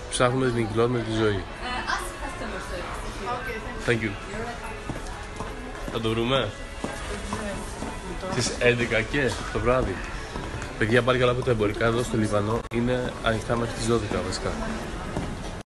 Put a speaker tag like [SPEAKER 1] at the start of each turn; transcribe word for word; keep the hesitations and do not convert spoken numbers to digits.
[SPEAKER 1] Ψάχνουμε την εγκυλότητα τη ζωή. Thank you. Θα το βρούμε στις έντεκα και το βράδυ. Παιδιά, πάρει καλά που τα εμπορικά εδώ στο Λιβανό είναι ανοιχτά μέχρι τις δώδεκα βασικά.